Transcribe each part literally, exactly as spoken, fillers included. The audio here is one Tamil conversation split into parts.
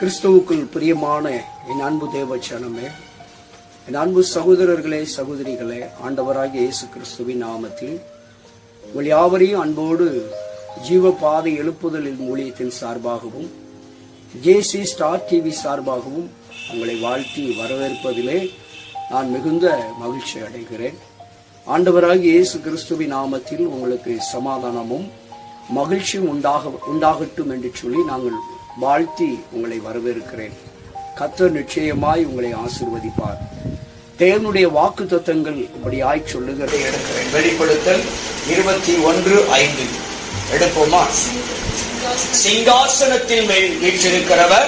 கிறிஸ்துவுக்குள் பிரியமான என் அன்பு தேவ ஜனமே, என் அன்பு சகோதரர்களே சகோதரிகளே, ஆண்டவராகிய இயேசு கிறிஸ்துவின் நாமத்தில் உங்கள் யாவரையும் அன்போடு ஜீவ பாதை எழுப்புதலின் ஊழியத்தின் சார்பாகவும் ஜேசி ஸ்டார் டிவி சார்பாகவும் உங்களை வாழ்த்தி வரவேற்பதிலே நான் மிகுந்த மகிழ்ச்சி அடைகிறேன். ஆண்டவராகிய இயேசு கிறிஸ்துவின் நாமத்தில் உங்களுக்கு சமாதானமும் மகிழ்ச்சியும் உண்டாக உண்டாகட்டும் என்று சொல்லி நாங்கள் வாழ்த்தி உங்களை வரவேற்கிறேன். கர்த்தர் நிச்சயமாய் உங்களை ஆசீர்வதிப்பார். தேவனுடைய வாக்கு தத்தங்கள் இப்படியாய் சொல்லுகிறதை எடுக்கிறேன். வெளிப்படுத்தல் இருபத்தி ஒன்று ஐந்து எடுப்போமா? சிங்காசனத்தின் மேல் வீற்றிருக்கிறவர்,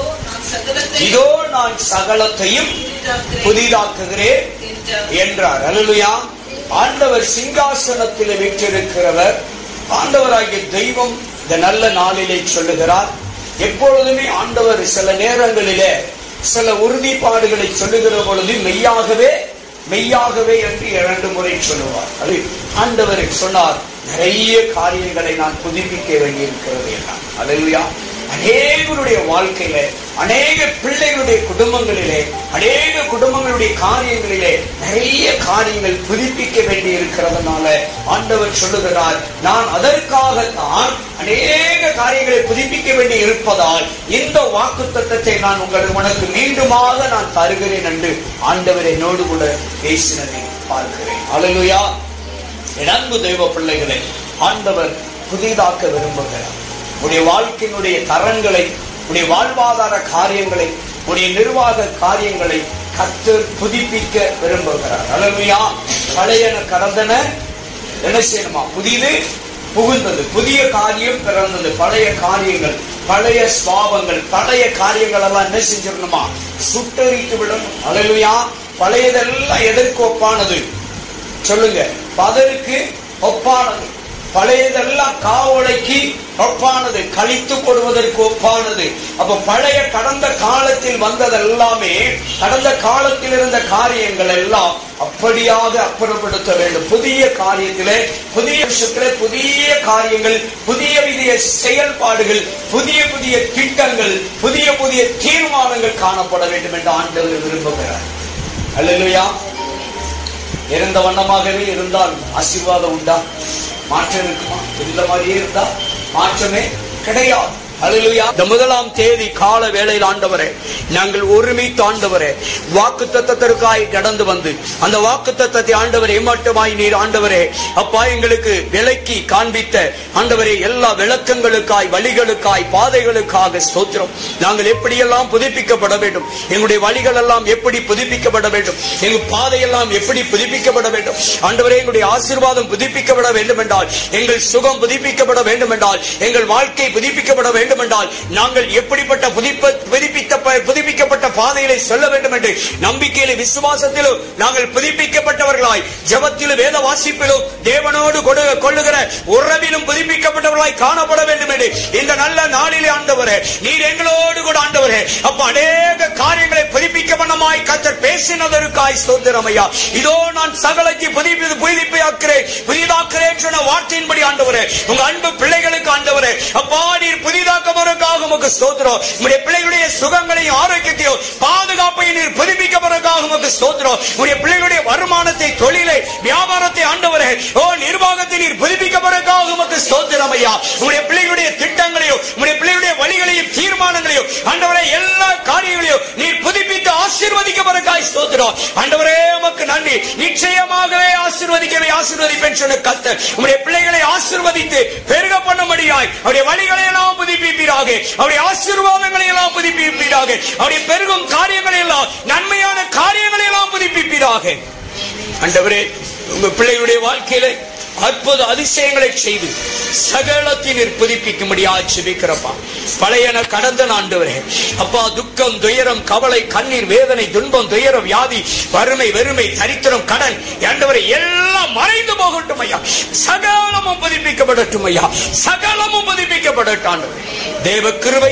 இதோ நான் சகலத்தையும் புதிதாக்குகிறேன் என்றார். அல்லேலூயா. ஆண்டவர் சிங்காசனத்தில் வீற்றிருக்கிறவர், ஆண்டவராகிய தெய்வம் இந்த நல்ல நாளிலே சொல்லுகிறார். எப்பொழுதுமே ஆண்டவர் சில நேரங்களிலே சில உறுதிப்பாடுகளை சொல்லுகிற பொழுது மெய்யாகவே மெய்யாகவே என்று இரண்டு முறை சொல்லுவார். அது ஆண்டவர் சொன்னார், நிறைய காரியங்களை நான் புதுப்பிக்க வேண்டியிருக்கிறது என்றார். அல்லேலூயா. அநேகருடைய வாழ்க்கையில, அநேக பிள்ளைகளுடைய குடும்பங்களிலே, அநேக குடும்பங்களுடைய காரியங்களிலே நிறைய காரியங்கள் புதுப்பிக்க வேண்டி இருக்கிறதுனால ஆண்டவர் சொல்லுகிறார், நான் அதற்காக தான் அநேக காரியங்களை புதுப்பிக்க வேண்டி இருப்பதால் இந்த வாக்குத்தத்தத்தை நான் உங்களுக்கு உனக்கு மீண்டுமாக நான் தருகிறேன் என்று ஆண்டவர் என்னோடு கூட பேசினதை பார்க்கிறேன். அல்லேலூயா. என் அன்பு தெய்வ பிள்ளைகளை ஆண்டவர் புதிதாக்க விரும்புகிறார். உடைய வாழ்க்கையினுடைய தரங்களை, உடைய வாழ்வாதார காரியங்களை, உடைய நிர்வாக காரியங்களை கர்த்தர் புதுப்பிக்க விரும்புகிறார். அல்லேலூயா. பழையன கடந்தன என்ன செய்யணுமா? புதிது புகுந்தது, புதிய காரியம் பிறந்தது. பழைய காரியங்கள், பழைய சுவாபங்கள், பழைய காரியங்கள் எல்லாம் என்ன செஞ்சிடணுமா? சுட்டரித்து விடணும். அல்லேலூயா. பழையதெல்லாம் எதற்கு ஒப்பானது சொல்லுங்க? பதருக்கு ஒப்பானது. பழையதெல்லாம் காவலைக்கு ஒப்பானது, கழித்து போடுவதற்கு ஒப்பானது. அப்ப பழைய கடந்த காலத்தில் வந்ததெல்லாமே, கடந்த காலத்தில் இருந்த காரியங்கள் எல்லாம் அப்படியாக அப்புறப்படுத்த வேண்டும். புதிய காரியத்திலே, புதிய விஷயத்திலே புதிய காரியங்கள், புதிய புதிய செயல்பாடுகள், புதிய புதிய திட்டங்கள், புதிய புதிய தீர்மானங்கள் காணப்பட வேண்டும் என்று ஆண்டவர் விரும்புகிறார். அல்லேலூயா. இருந்த வண்ணமாகவே இருந்தால் ஆசீர்வாதம் உண்டா? மாற்றம் இருக்குமா? இந்த மாதிரியே இருந்தா மாற்றமே கிடையாது. அல்லேலூயா. இந்த முதலாம் தேதி கால வேளையில் ஆண்டவரே, நாங்கள் ஒருமித்து ஆண்டவரே வாக்கு தத்தத்திற்காய் கடந்து வந்து அந்த வாக்கு தத்தத்தை ஆண்டவரே ஏமாற்றமாய் நீர் ஆண்டவரே அப்பா எங்களுக்கு விளக்கி காண்பித்த ஆண்டவரே எல்லா விளக்கங்களுக்காய், வழிகளுக்காய், பாதைகளுக்காக ஸ்தோத்திரம். நாங்கள் எப்படியெல்லாம் புதுப்பிக்கப்பட வேண்டும், எங்களுடைய வழிகள் எல்லாம் எப்படி புதுப்பிக்கப்பட வேண்டும், எங்கள் பாதையெல்லாம் எப்படி புதுப்பிக்கப்பட வேண்டும் ஆண்டவரே, எங்களுடைய ஆசீர்வாதம் புதுப்பிக்கப்பட வேண்டும் என்றால், எங்கள் சுகம் புதுப்பிக்கப்பட வேண்டும் என்றால், எங்கள் வாழ்க்கை புதுப்பிக்கப்பட வேண்டும் என்றால், நாங்கள் எப்படிப்பட்ட புதுப்பிக்கப்பட்ட பாதைகளை சொல்ல வேண்டும் என்று நம்பிக்கையிலும் விசுவாசத்திலும் நாங்கள் புதுப்பிக்கப்பட்டவர்களாய், ஜெபத்திலும் வேத வாசிப்பிலும் தேவனோடு கொள்ளுகிற உறவிலும் புதுப்பிக்கப்பட்டவர்களாய் காணப்பட வேண்டும் என்று இந்த நல்ல நாளிலே ஆண்டவரே நீர் எங்களோடு கூட ஆண்டவரே அப்ப அநேக காரியங்களை புதுப்பிக்க பண்ணமாய் கர்த்தர் பேசினதற்காய் ஸ்தோத்திரம் ஐயா. இதோ நான் சகலத்தை புதுப்பித்து புதுப்பியாக்கிறேன் புதிதாக்கிறேன் சொன்ன வார்த்தையின்படி ஆண்டவரே உங்க அன்பு பிள்ளைகளுக்கு ஆண்டவரே அப்பா நீர் புதிதாக உமக்கு ஸ்தோத்திரம். உம்முடைய பிள்ளைகளுடைய சுகங்களையும் ஆரோக்கியத்தையும் பாதுகாப்பையும் நீர் புதுப்பிக்கப்படுவதற்காக உமக்கு ஸ்தோத்திரம். உம்முடைய பிள்ளைகளுடைய வருமானத்தை, தொழிலை, வியாபாரத்தை ஆண்டவரே ஓ நிர்வாகத்தை நீர் புதுப்பிக்கப்படுவதற்காக உமக்கு ஸ்தோத்திரம் ஐயா. உம்முடைய பிள்ளைகளுடைய திட்டங்களையும், உம்முடைய பிள்ளைகளுடைய வழிகளையும், தீர்மானங்களையும் ஆண்டவரே எல்லா காரியங்களையும் நீர் புதுப்பித்து ஆசீர்வதிக்கப்படுவதற்காக ஸ்தோத்திரம். ஆண்டவரே உமக்கு நன்றி. நிச்சயமாகவே ஆசீர்வதிக்கவே ஆசீர்வதிப்பேன் சொன்ன கர்த்தர் உம்முடைய பிள்ளைகளை ஆசீர்வதித்து பெருக பண்ணும்படியாய் அவருடைய வழிகளை எல்லாம் புதுப்பிப்பீராக, அவருடைய ஆசீர்வாதங்களை எல்லாம் புதுப்பிப்பீராக, அவருடைய பெருகும் காரியங்களை எல்லாம், நன்மையான காரியங்களை எல்லாம் புதுப்பிப்பீராக. ஆண்டவரே உங்க பிள்ளைகளுடைய வாழ்க்கையில அற்புத அதிசயங்களை செய்து சகலத்தினர் புதுப்பிக்கும்படியாக ஜெபிக்கிறப்பா. பழையன கடந்த ஆண்டவரே அப்பா துக்கம், துயரம், கவலை, கண்ணீர், வேதனை, துன்பம், துயரம், வியாதி, வறுமை, வெறுமை, தரித்திரம், கடன் ஆண்டவரே எல்லாம் மறைந்து போகட்டும் ஐயா. சகலமும் புதுப்பிக்கப்படட்டும் ஐயா. சகலமும் புதுப்பிக்கப்படட்டும் ஆண்டவரே. தேவ கிருபை,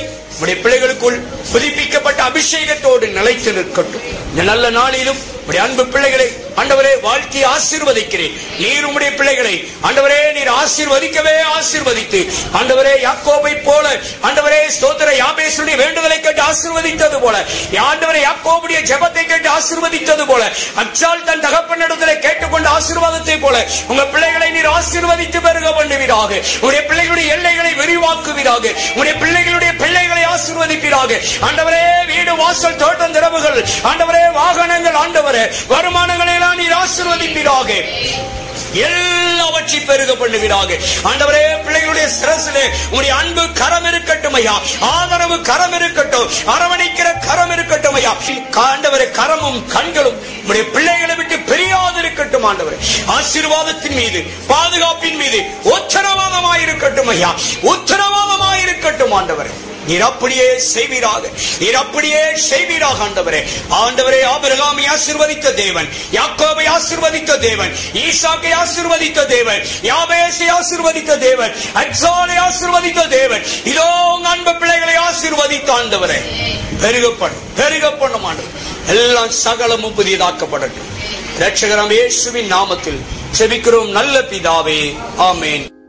உடைய பிள்ளைகளுக்குள் புதுப்பிக்கப்பட்ட அபிஷேகத்தோடு நிலைத்து நிற்கட்டும். இந்த நல்ல நாளிலும் உடைய அன்பு பிள்ளைகளை ஆண்டவரே வாழ்க்கை ஆசீர்வதிக்கிறேன். நீர் உம்முடைய பிள்ளைகளை ஆண்டவரே நீர் ஆசீர்வதிக்கவே ஆசீர்வதித்து ஆண்டவரே யாக்கோபை போல ஆண்டவரே ஸ்தோத்திர யாபேசுடைய வேண்டுதலை கேட்டு ஆசீர்வதித்தது போல, ஆண்டவரே யாக்கோபுடைய ஜெபத்தை கேட்டு ஆசீர்வதித்தது போல, அச்சால் தன் தகப்பனிடத்திலே கேட்டுக்கொண்ட ஆசீர்வாதத்தை போல உங்க பிள்ளைகளை நீர் ஆசீர்வதித்து பெருக பண்ணுவீராக. உடைய பிள்ளைகளுடைய எல்லைகளை விரிவாக்குவீராக. உடைய பிள்ளைகளுடைய பிள்ளைகளை ஆசீர்வதிப்பீராக. ஆண்டவரே வீடு வாசல் தோட்டம் திறவுகள் ஆண்டவரே வாகனங்கள் ஆண்டவரே வருமானங்களை எல்லாம் நீர் ஆசீர்வதிப்பீராக. எல்லாவற்றையும் பெருக பண்ணுவீராக. ஆண்டவரே பிள்ளைகளுடைய சிரசிலே உம்முடைய அன்பு கரம் இருக்கட்டும் ஐயா. ஆதரவு கரம் இருக்கட்டும். அரவணைக்கிற கரம் இருக்கட்டும் ஐயா. ஆண்டவரே கரமும் கண்களும் உம்முடைய பிள்ளைகளை விட்டு பிரியாது இருக்கட்டும். ஆண்டவரே ஆசீர்வாதத்தின் மீது பாதுகாப்பின் மீது உத்தரவாதமாயிருக்கட்டும் ஐயா. உத்தரவாதமாயிருக்கட்டும் ஆண்டவரே. நீர் அப்படியே செய்வீராக. நீர் அப்படியே செய்வீராக ஆண்டவரே. ஆண்டவரே ஆபிரகாமை ஆசீர்வதித்த தேவன், யாக்கோபை ஆசீர்வதித்த தேவன், ஈசாக்கை ஆசீர்வதித்த தேவன், யாபேசை ஆசீர்வதித்த தேவன், அச்சாலை ஆசீர்வதித்த தேவன், இதோ உங்க அன்பு பிள்ளைகளை ஆசீர்வதித்த ஆண்டவரே. பெருகப்படும் பெருகப்படும் ஆண்டவர். எல்லாம் சகலமும் புதியதாக்கப்படட்டும். இரட்சகராம் இயேசுவின் நாமத்தில் செபிக்கிறோம் நல்ல பிதாவே, ஆமென்.